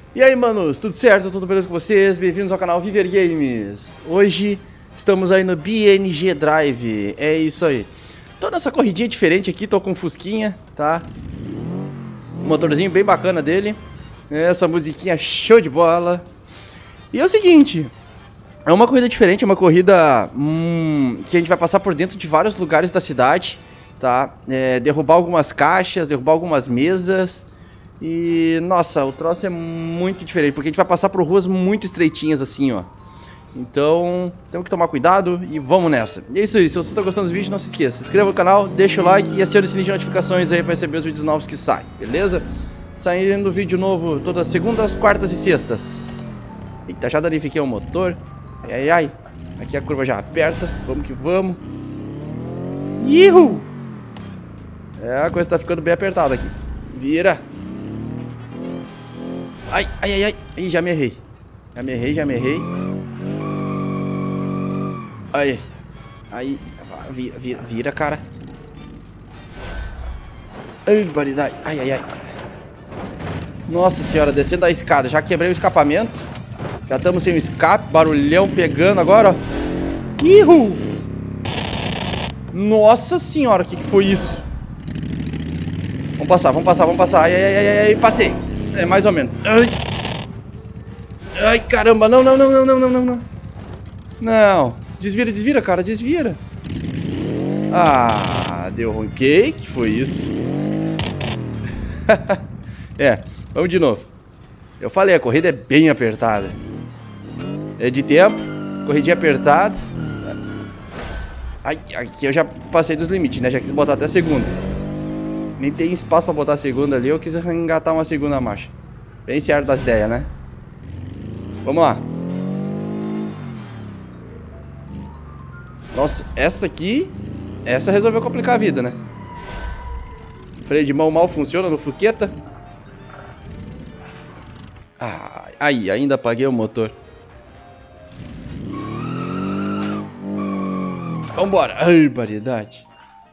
E aí, manos, tudo certo? Tudo beleza com vocês? Bem-vindos ao canal Viver Games. Hoje estamos aí no BNG Drive, é isso aí. Tô nessa corridinha diferente aqui, tô com um Fusquinha, tá? Um motorzinho bem bacana dele. Essa musiquinha show de bola. E é o seguinte, é uma corrida diferente, é uma corrida que a gente vai passar por dentro de vários lugares da cidade, tá? Derrubar algumas caixas, derrubar algumas mesas. E, nossa, o troço é muito diferente, porque a gente vai passar por ruas muito estreitinhas assim, ó. Então, temos que tomar cuidado e vamos nessa. E é isso aí, se vocês estão gostando dos vídeos, não se esqueça. Se inscreva no canal, deixa o like e acione o sininho de notificações aí para receber os vídeos novos que saem, beleza? Saindo vídeo novo todas segundas, quartas e sextas. Eita, já danifiquei o motor. Ai, ai, ai. Aqui a curva já aperta, vamos que vamos. Ihu! A coisa tá ficando bem apertada aqui. Vira! Ai, ai, ai, ai. Ih, já me errei. Já me errei. Aí. Aí. Vira, cara. Ai, barbaridade. Ai, ai, ai. Nossa senhora, descendo a escada. Já quebrei o escapamento. Já estamos sem o escape. Barulhão pegando agora, ó. Ihu! Nossa senhora, o que foi isso? Vamos passar, vamos passar, vamos passar. Ai, ai, ai, ai, passei. É, mais ou menos. Ai, ai, caramba. Não, não, não, não, não, não, não, não. Não. Desvira, desvira, cara. Desvira. Ah, deu ruim. Que foi isso? Vamos de novo. Eu falei, a corrida é bem apertada. É de tempo. Corridinha apertada. Ai, aqui eu já passei dos limites, né? Já quis botar até a segunda. Nem tem espaço pra botar a segunda ali. Eu quis engatar uma segunda marcha. Bem certo das ideias, né? Vamos lá. Nossa, essa aqui... Essa resolveu complicar a vida, né? Freio de mão mal funciona no Fuqueta. Ah, aí, ainda apaguei o motor. Vambora. Ai, variedade.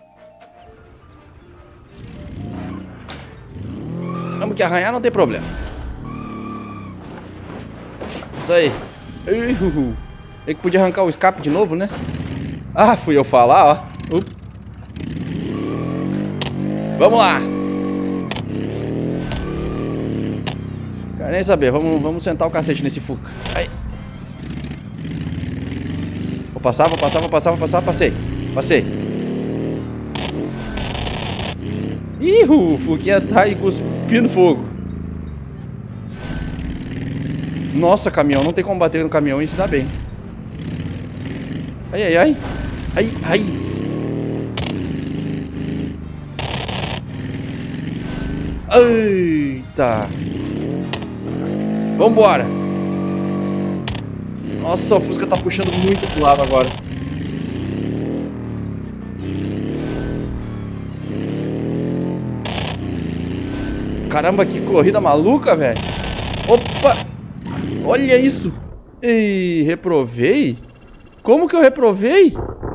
Vamos que arranhar não tem problema. Isso aí. Ele que podia arrancar o escape de novo, né? Ah, fui eu falar, ó. Vamos lá. Quero nem saber. Vamos sentar o cacete nesse Fuca. Aí. Vou passar, vou passar, vou passar, vou passar. Passei. Passei. Ih, o Fuquinha tá aí cuspindo fogo. Nossa, caminhão. Não tem como bater no caminhão e se dá bem. Ai, ai, ai. Ai, ai. Eita. Vambora. Nossa, o Fusca tá puxando muito pro lado agora. Caramba, que corrida maluca, velho. Opa. Olha isso. Ei, reprovei? Como que eu reprovei?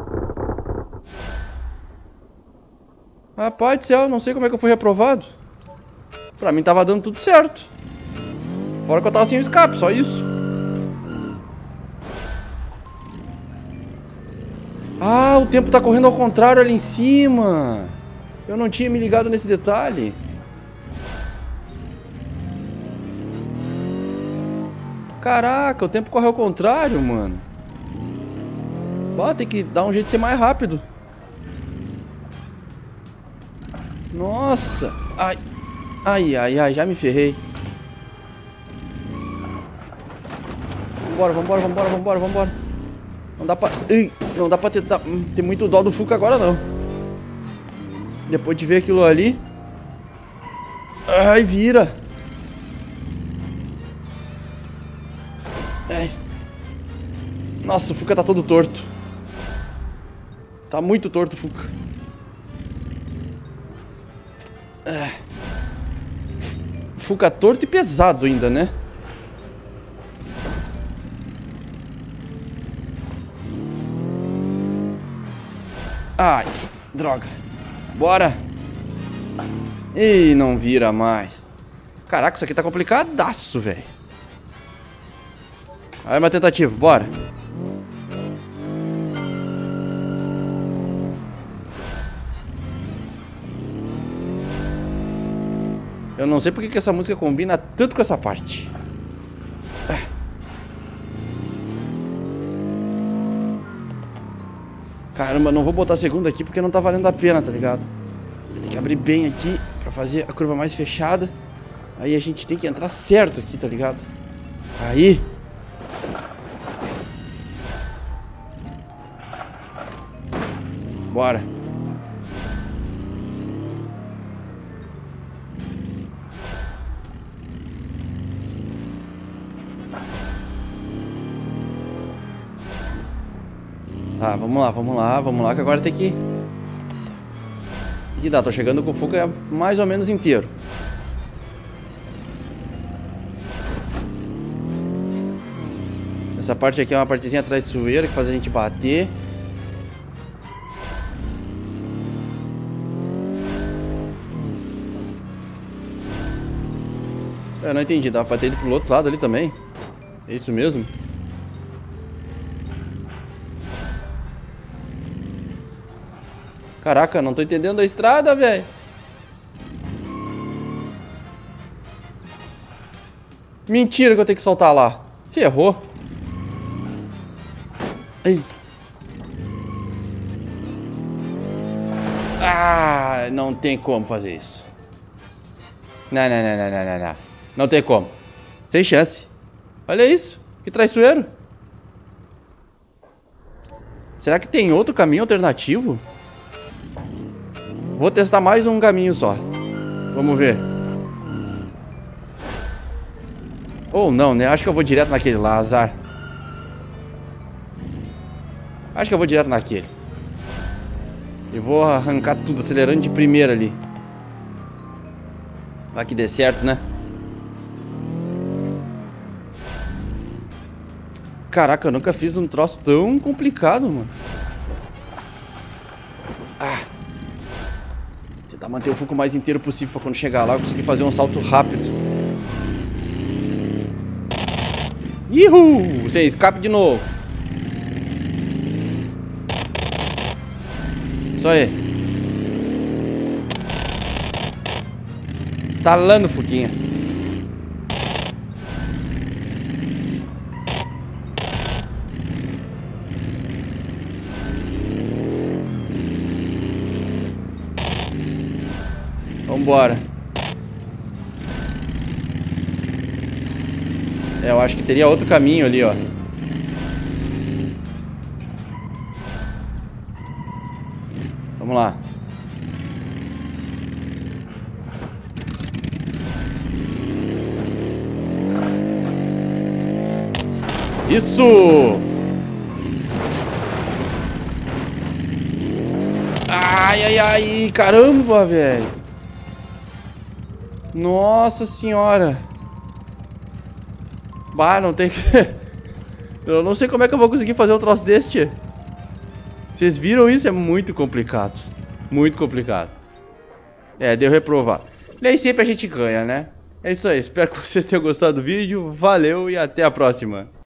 Rapaz do céu, não sei como é que eu fui reprovado. Pra mim tava dando tudo certo. Fora que eu tava sem o escape, só isso. Ah, o tempo tá correndo ao contrário ali em cima. Eu não tinha me ligado nesse detalhe. Caraca, o tempo corre ao contrário, mano. Tem que dar um jeito de ser mais rápido. Nossa. Ai. Ai, ai, ai, já me ferrei. Vambora, vambora, vambora, vambora, vambora. Não dá pra... não dá pra ter muito dó do Fuca agora, não. Depois de ver aquilo ali. Ai, vira. Ai. Nossa, o Fuca tá todo torto. Tá muito torto o Fuca. Fuca torto e pesado ainda, né? Ai, droga. Bora. E não vira mais. Caraca, isso aqui tá complicadaço, velho. Aí, uma tentativa, bora. Eu não sei porque que essa música combina tanto com essa parte. Caramba, não vou botar a segunda aqui porque não tá valendo a pena, tá ligado? Tem que abrir bem aqui pra fazer a curva mais fechada. Aí a gente tem que entrar certo aqui, tá ligado? Aí. Bora. Tá, vamos lá, que agora tem que... Ih, dá, tô chegando com o Fuca mais ou menos inteiro. Essa parte aqui é uma partezinha traiçoeira que faz a gente bater. Eu não entendi, dá pra bater ele pro outro lado ali também? É isso mesmo? Caraca, não tô entendendo a estrada, velho. Mentira que eu tenho que soltar lá. Ferrou. Ai. Ah, não tem como fazer isso. Não. Não tem como. Sem chance. Olha isso. Que traiçoeiro. Será que tem outro caminho alternativo? Vou testar mais um caminho só. Vamos ver. Ou não, né? Acho que eu vou direto naquele lá, azar. Acho que eu vou direto naquele. E vou arrancar tudo, acelerando de primeira ali. Vai que dê certo, né? Caraca, eu nunca fiz um troço tão complicado, mano. Ah. Tentar manter o foco mais inteiro possível pra quando chegar lá eu conseguir fazer um salto rápido. Ihu! Sem escape de novo. Isso aí. Estalando, Fuquinha. Vambora. É, eu acho que teria outro caminho ali, ó. Vamos lá. Isso! Ai, caramba, velho. Nossa senhora. Bah, não tem que... Eu não sei como é que eu vou conseguir fazer um troço desse, tia. Vocês viram isso? É muito complicado. Muito complicado. É, deu reprovar. Nem sempre a gente ganha, né? É isso aí, espero que vocês tenham gostado do vídeo. Valeu e até a próxima.